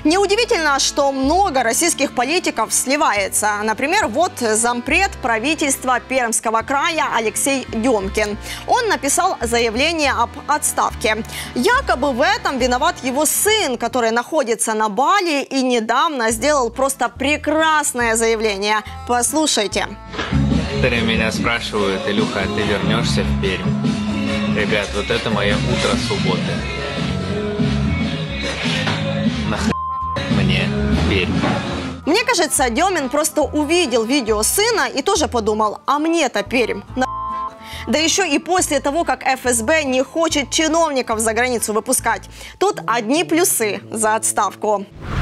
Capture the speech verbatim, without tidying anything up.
Неудивительно, что много российских политиков сливается. Например, вот зампред правительства Пермского края Алексей Демкин. Он написал заявление об отставке. Якобы в этом виноват его сын, который находится на Бали и недавно сделал просто прекрасное заявление. Послушайте. Некоторые меня спрашивают: Илюха, а ты вернешься в Пермь? Ребят, вот это мое утро субботы. Нахрен мне Пермь? Мне кажется, Демин просто увидел видео сына и тоже подумал: а мне-то Пермь на. Да еще и после того, как эф эс бэ не хочет чиновников за границу выпускать. Тут одни плюсы за отставку.